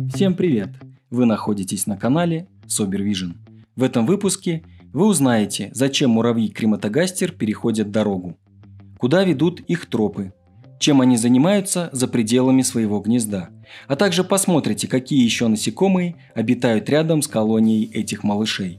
Всем привет! Вы находитесь на канале SoberVision. В этом выпуске вы узнаете, зачем муравьи-крематогастер переходят дорогу, куда ведут их тропы, чем они занимаются за пределами своего гнезда, а также посмотрите, какие еще насекомые обитают рядом с колонией этих малышей.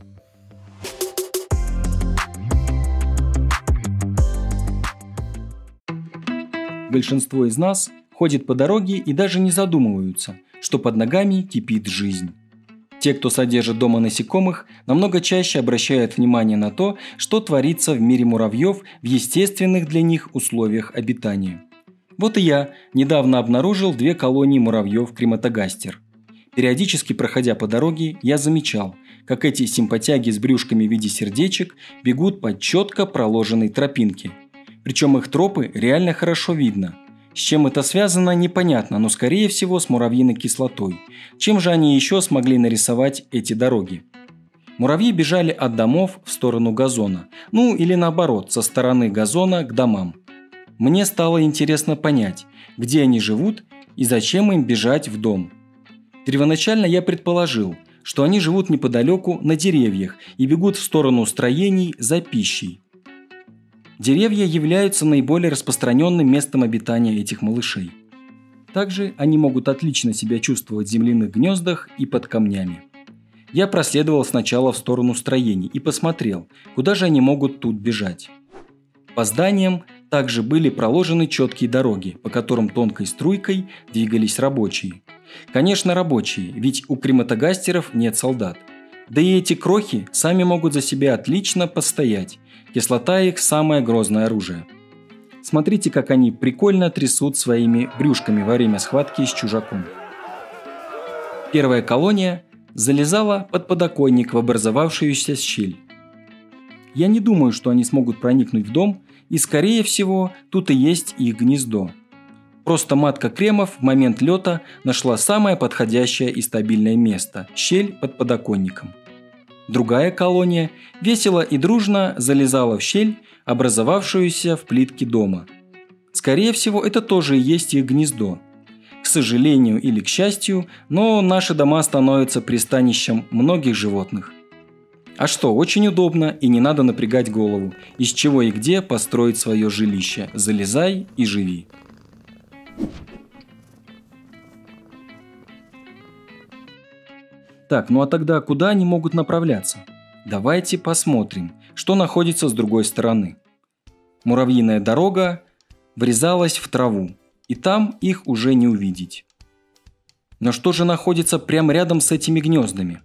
Большинство из нас ходит по дороге и даже не задумываются, что под ногами кипит жизнь. Те, кто содержит дома насекомых, намного чаще обращают внимание на то, что творится в мире муравьев в естественных для них условиях обитания. Вот и я недавно обнаружил 2 колонии муравьев-крематогастер. Периодически проходя по дороге, я замечал, как эти симпатяги с брюшками в виде сердечек бегут по четко проложенной тропинке. Причем их тропы реально хорошо видно. С чем это связано, непонятно, но скорее всего с муравьиной кислотой. Чем же они еще смогли нарисовать эти дороги? Муравьи бежали от домов в сторону газона. Или наоборот, со стороны газона к домам. Мне стало интересно понять, где они живут и зачем им бежать в дом. Первоначально я предположил, что они живут неподалеку на деревьях и бегут в сторону строений за пищей. Деревья являются наиболее распространенным местом обитания этих малышей. Также они могут отлично себя чувствовать в земляных гнездах и под камнями. Я проследовал сначала в сторону строений и посмотрел, куда же они могут тут бежать. По зданиям также были проложены четкие дороги, по которым тонкой струйкой двигались рабочие. Конечно, рабочие, ведь у крематогастеров нет солдат. Да и эти крохи сами могут за себя отлично постоять. Кислота их самое грозное оружие. Смотрите, как они прикольно трясут своими брюшками во время схватки с чужаком. Первая колония залезала под подоконник в образовавшуюся щель. Я не думаю, что они смогут проникнуть в дом, и скорее всего тут и есть их гнездо. Просто матка кремов в момент лета нашла самое подходящее и стабильное место – щель под подоконником. Другая колония весело и дружно залезала в щель, образовавшуюся в плитке дома. Скорее всего, это тоже и есть их гнездо. К сожалению или к счастью, но наши дома становятся пристанищем многих животных. А что, очень удобно и не надо напрягать голову, из чего и где построить свое жилище. Залезай и живи. Так, а тогда куда они могут направляться? Давайте посмотрим, что находится с другой стороны. Муравьиная дорога врезалась в траву, и там их уже не увидеть. Но что же находится прямо рядом с этими гнездами?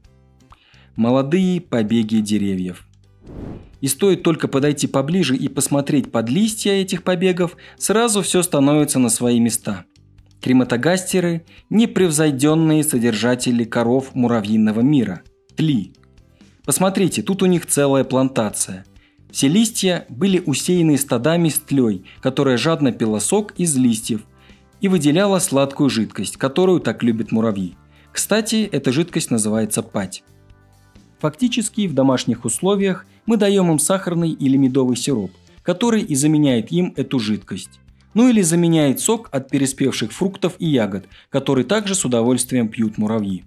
Молодые побеги деревьев. И стоит только подойти поближе и посмотреть под листья этих побегов, сразу все становится на свои места. Крематогастеры – непревзойденные содержатели коров муравьиного мира – тли. Посмотрите, тут у них целая плантация. Все листья были усеяны стадами с тлей, которая жадно пила сок из листьев и выделяла сладкую жидкость, которую так любят муравьи. Кстати, эта жидкость называется пать. Фактически в домашних условиях мы даем им сахарный или медовый сироп, который и заменяет им эту жидкость. Или заменяет сок от переспевших фруктов и ягод, который также с удовольствием пьют муравьи.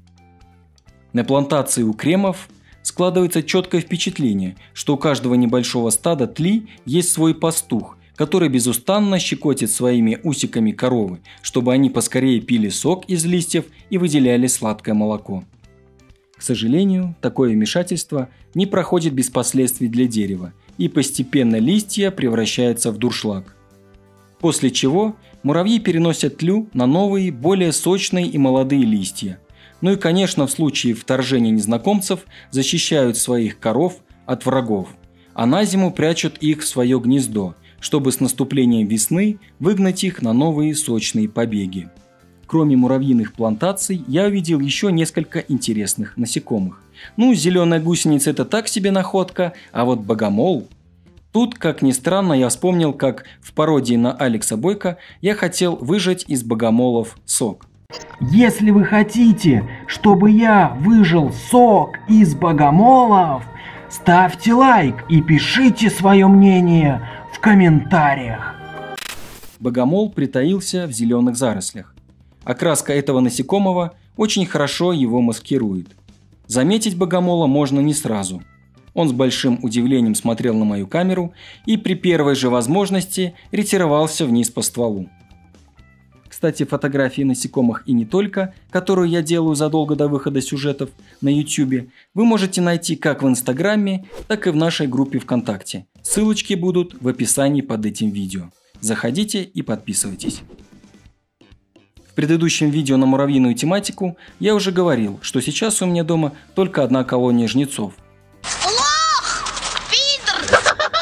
На плантации у кремов складывается четкое впечатление, что у каждого небольшого стада тли есть свой пастух, который безустанно щекотит своими усиками коровы, чтобы они поскорее пили сок из листьев и выделяли сладкое молоко. К сожалению, такое вмешательство не проходит без последствий для дерева, и постепенно листья превращаются в дуршлаг. После чего муравьи переносят тлю на новые, более сочные и молодые листья. И, конечно, в случае вторжения незнакомцев защищают своих коров от врагов, а на зиму прячут их в свое гнездо, чтобы с наступлением весны выгнать их на новые сочные побеги. Кроме муравьиных плантаций, я увидел еще несколько интересных насекомых. Зеленая гусеница – это так себе находка, а вот богомол… Тут, как ни странно, я вспомнил, как в пародии на Алекса Бойко я хотел выжать из богомолов сок. Если вы хотите, чтобы я выжал сок из богомолов, ставьте лайк и пишите свое мнение в комментариях. Богомол притаился в зеленых зарослях. Окраска этого насекомого очень хорошо его маскирует. Заметить богомола можно не сразу. Он с большим удивлением смотрел на мою камеру и при первой же возможности ретировался вниз по стволу. Кстати, фотографии насекомых и не только, которую я делаю задолго до выхода сюжетов на YouTube, вы можете найти как в Инстаграме, так и в нашей группе ВКонтакте. Ссылочки будут в описании под этим видео. Заходите и подписывайтесь. В предыдущем видео на муравьиную тематику я уже говорил, что сейчас у меня дома только одна колония жнецов. Лох! Пидор!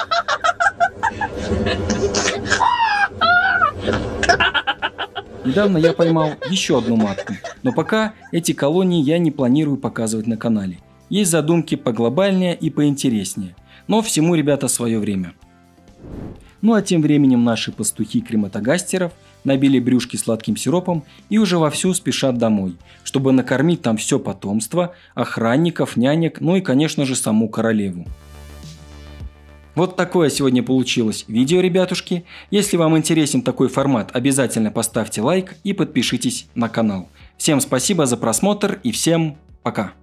Недавно я поймал еще одну матку, но пока эти колонии я не планирую показывать на канале. Есть задумки поглобальнее и поинтереснее, но всему, ребята, свое время. Ну а тем временем наши пастухи крематогастеров набили брюшки сладким сиропом и уже вовсю спешат домой, чтобы накормить там все потомство, охранников, нянек, ну и, конечно же, саму королеву. Вот такое сегодня получилось видео, ребятушки. Если вам интересен такой формат, обязательно поставьте лайк и подпишитесь на канал. Всем спасибо за просмотр и всем пока!